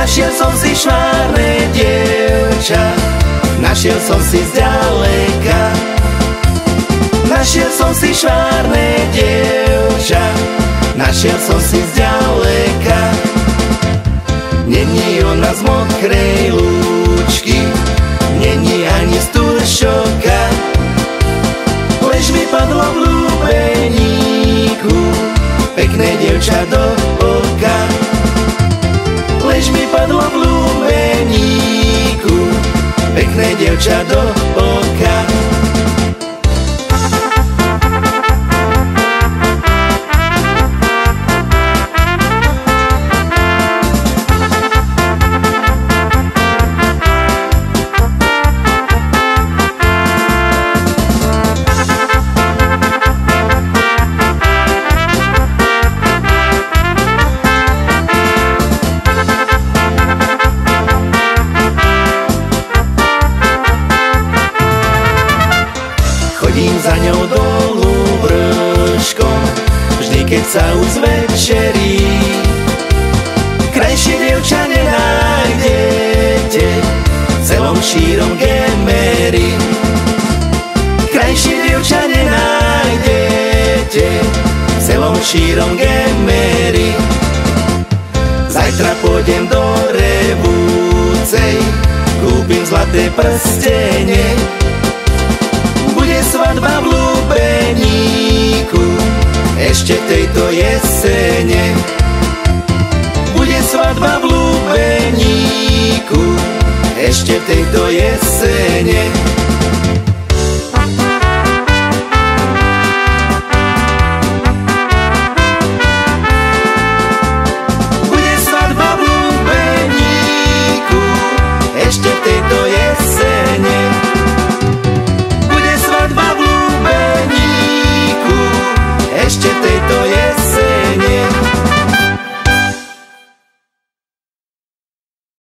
Našiel som si švárne dievča, našiel som si zďaleka. Našiel som si švárne dievča, našiel som si zďaleka. Není ona z mokrej lúčky, není ani z Turšoka, lež mi padlo v lúbeníku pekné dievča do oka. Lež mi padlo v lúbeníku pekné dievča do oka. Chodím za ňou dolu vrškom, vždy keď sa už zvečerí. Krajšie dievča nenájdete v celom šírom Gemery. Krajšie dievča nenájdete v celom šírom Gemery. Zajtra pôjdem do Revúcej, kúpim zlaté prstene. Bude svadba v lúbeníku ešte tejto jesene. Bude svadba v lúbeníku ešte tejto jesene.